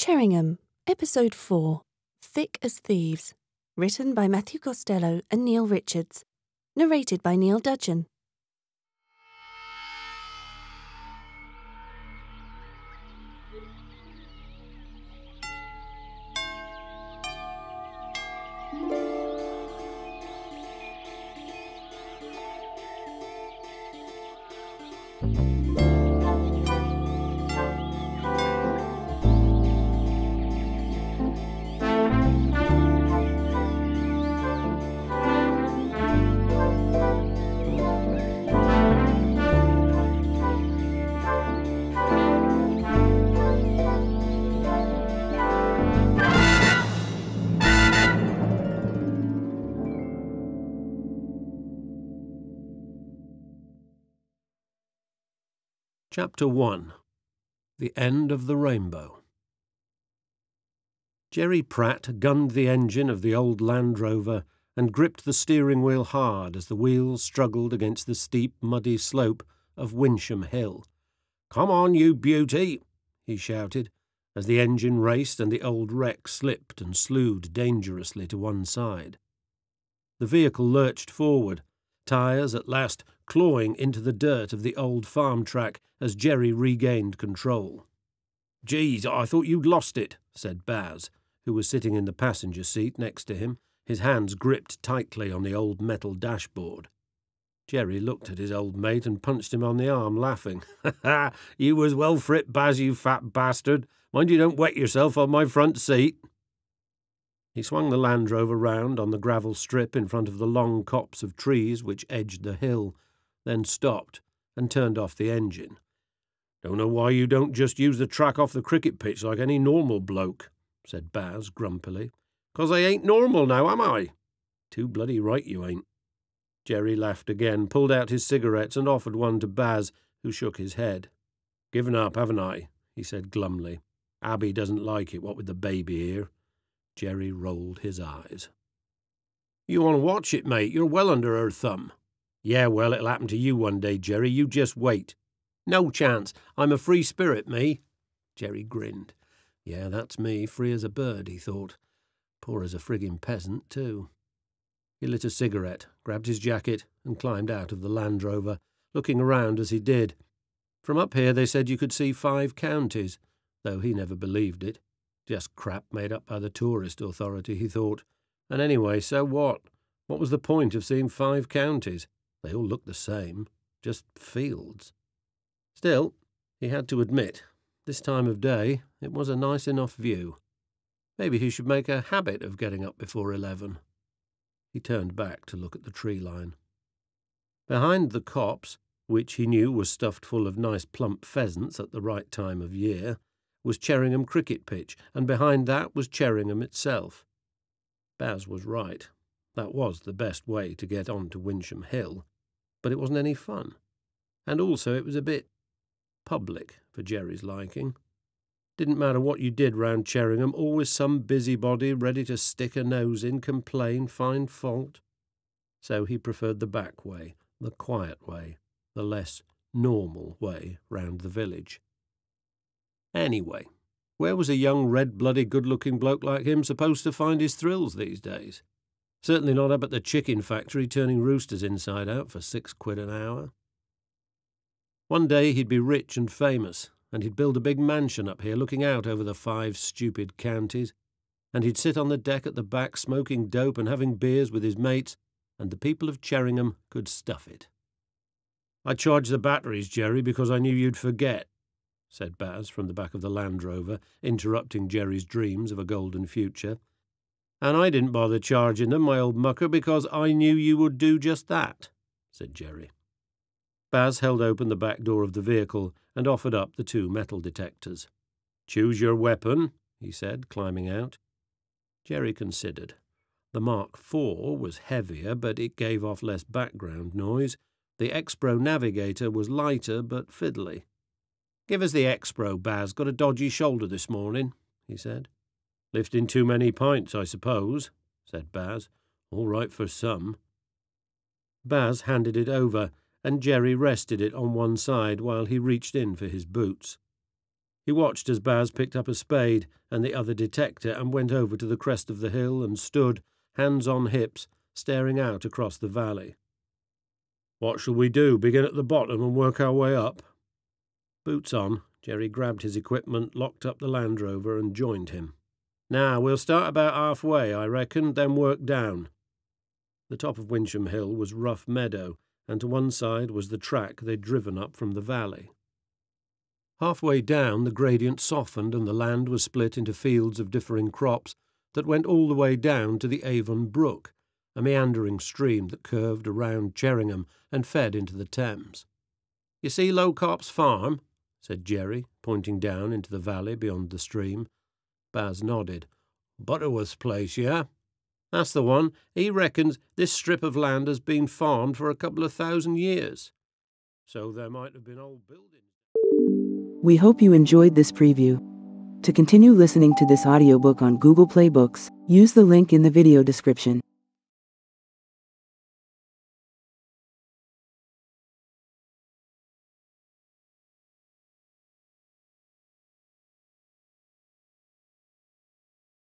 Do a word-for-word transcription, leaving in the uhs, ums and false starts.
Cherringham, Episode four, Thick as Thieves, written by Matthew Costello and Neil Richards, narrated by Neil Dudgeon. Chapter one. The End of the Rainbow. Jerry Pratt gunned the engine of the old Land Rover and gripped the steering wheel hard as the wheels struggled against the steep, muddy slope of Winsham Hill. "Come on, you beauty!" he shouted, as the engine raced and the old wreck slipped and slewed dangerously to one side. The vehicle lurched forward, tyres at last clawing into the dirt of the old farm track as Jerry regained control. "Geez, I thought you'd lost it," said Baz, who was sitting in the passenger seat next to him, his hands gripped tightly on the old metal dashboard. Jerry looked at his old mate and punched him on the arm, laughing. "Ha ha! You was well for it, Baz, you fat bastard. Mind you don't wet yourself on my front seat." He swung the Land Rover round on the gravel strip in front of the long copse of trees which edged the hill, then stopped and turned off the engine. "Don't know why you don't just use the track off the cricket pitch like any normal bloke," said Baz grumpily. "'Cause I ain't normal now, am I?" "Too bloody right you ain't." Jerry laughed again, pulled out his cigarettes and offered one to Baz, who shook his head. "Given up, haven't I?" he said glumly. "Abby doesn't like it, what with the baby here." Jerry rolled his eyes. "You want to watch it, mate. You're well under her thumb." "Yeah, well, it'll happen to you one day, Jerry. You just wait." "No chance. I'm a free spirit, me." Jerry grinned. "Yeah, that's me, free as a bird," he thought. "Poor as a frigging peasant, too." He lit a cigarette, grabbed his jacket, and climbed out of the Land Rover, looking around as he did. From up here they said you could see five counties, though he never believed it. Just crap made up by the tourist authority, he thought. And anyway, so what? What was the point of seeing five counties? They all looked the same, just fields. Still, he had to admit, this time of day, it was a nice enough view. Maybe he should make a habit of getting up before eleven. He turned back to look at the tree line. Behind the copse, which he knew was stuffed full of nice plump pheasants at the right time of year, was Cherringham cricket pitch, and behind that was Cherringham itself. Baz was right. That was the best way to get on to Winsham Hill, but it wasn't any fun. And also it was a bit public for Jerry's liking. Didn't matter what you did round Cherringham, always some busybody ready to stick a nose in, complain, find fault. So he preferred the back way, the quiet way, the less normal way round the village. Anyway, where was a young red-blooded good-looking bloke like him supposed to find his thrills these days? Certainly not up at the chicken factory turning roosters inside out for six quid an hour. One day he'd be rich and famous, and he'd build a big mansion up here looking out over the five stupid counties, and he'd sit on the deck at the back smoking dope and having beers with his mates, and the people of Cherringham could stuff it. "I charged the batteries, Jerry, because I knew you'd forget," said Baz from the back of the Land Rover, interrupting Jerry's dreams of a golden future. "And I didn't bother charging them, my old mucker, because I knew you would do just that," said Jerry. Baz held open the back door of the vehicle and offered up the two metal detectors. "Choose your weapon," he said, climbing out. Jerry considered. The Mark four was heavier, but it gave off less background noise. The X-Pro Navigator was lighter, but fiddly. "Give us the X-Pro, Baz. Got a dodgy shoulder this morning," he said. "Lifting too many pints, I suppose," said Baz. "All right for some." Baz handed it over, and Jerry rested it on one side while he reached in for his boots. He watched as Baz picked up a spade and the other detector and went over to the crest of the hill and stood, hands on hips, staring out across the valley. "What shall we do, begin at the bottom and work our way up?" Boots on, Jerry grabbed his equipment, locked up the Land Rover and joined him. "Now, we'll start about halfway, I reckon, then work down." The top of Winsham Hill was rough meadow, and to one side was the track they'd driven up from the valley. Halfway down, the gradient softened and the land was split into fields of differing crops that went all the way down to the Avon Brook, a meandering stream that curved around Cherringham and fed into the Thames. "You see Lowcop's farm?" said Jerry, pointing down into the valley beyond the stream. Baz nodded. "Butterworth's place, yeah? That's the one. He reckons this strip of land has been farmed for a couple of thousand years. So there might have been old buildings." We hope you enjoyed this preview. To continue listening to this audiobook on Google Play Books, use the link in the video description.